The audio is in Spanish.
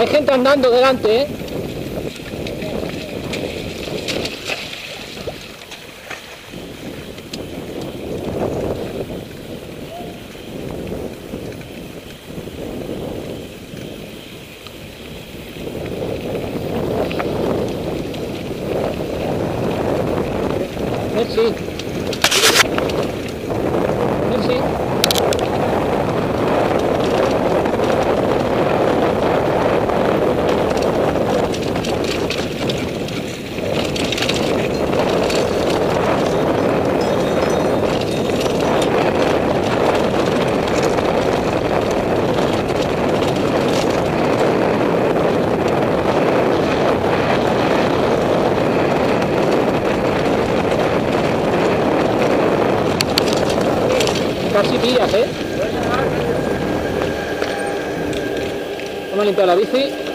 Hay gente andando delante, ¿eh? Sí. Sí. Casi pillas, ¿eh? Vamos a limpiar la bici.